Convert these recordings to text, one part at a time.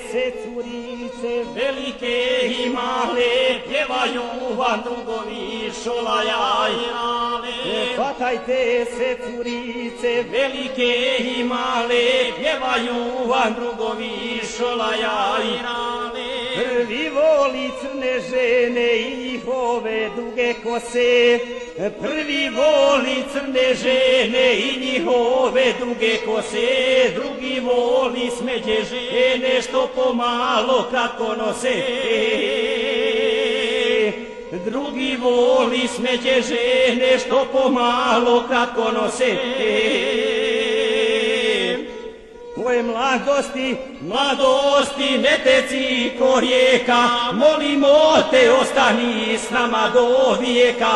se curice, velike i male, pjevaju vam drugovi šolaja i rale. Hvatajte se curice, velike i male, pjevaju vam drugovi šolaja i rale. Prvi voli crne žene i njihove duge kose, prvi voli crne žene i njihove duge kose, drugi voli smeđe žene što pomalo kratko nose. Drugi voli smeđe žene što pomalo kratko nose. Tvoje mladosti, mladosti ne teci ko rijeka, molimo te ostani s nama do vijeka.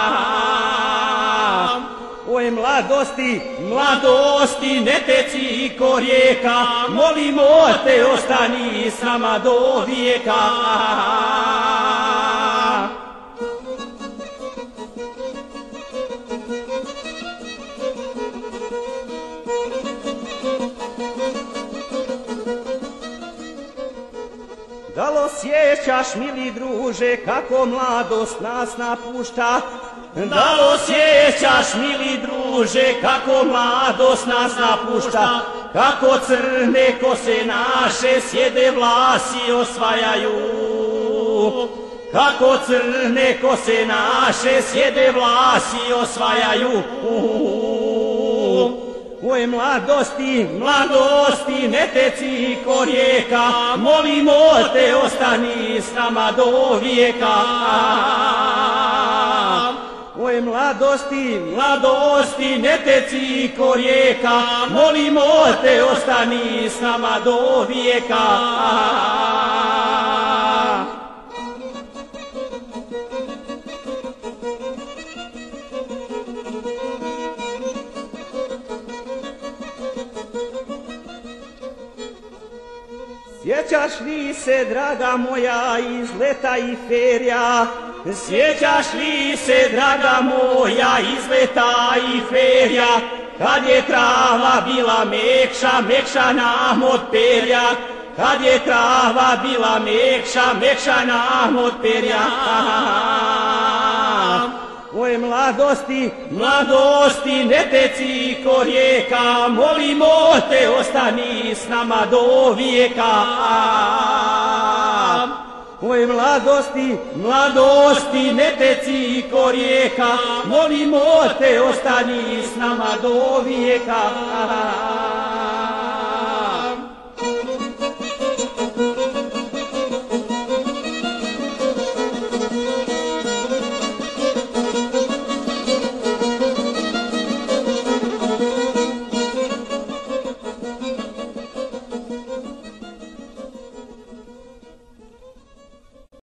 Tvoje mladosti, mladosti ne teci ko rijeka, molimo te ostani s nama do vijeka. da li osjećaš, mili druže, kako mladost nas napušta? Da li osjećaš, mili druže, kako mladost nas napušta? Kako crne kose naše sjede vlasi osvajaju? Kako crne kose naše sjede vlasi osvajaju? Moje mladosti, mladosti ne teci ko rijeka, molimo te ostani s nama do vijeka. Moje mladosti, mladosti ne teci ko rijeka, molimo te ostani s nama do vijeka. sjećaš li se, draga moja, iz leta i ferija? Sjećaš li se, draga moja, iz leta i ferija, kad je trava bila mekša, mekša nam od perja, kad je trava bila mekša, mekša nam od perja. Moje mladosti, mladosti ne teci ko rijeka, molimo te ostani s nama do vijeka. Moje mladosti, mladosti ne teci ko rijeka, molimo te ostani s nama do vijeka.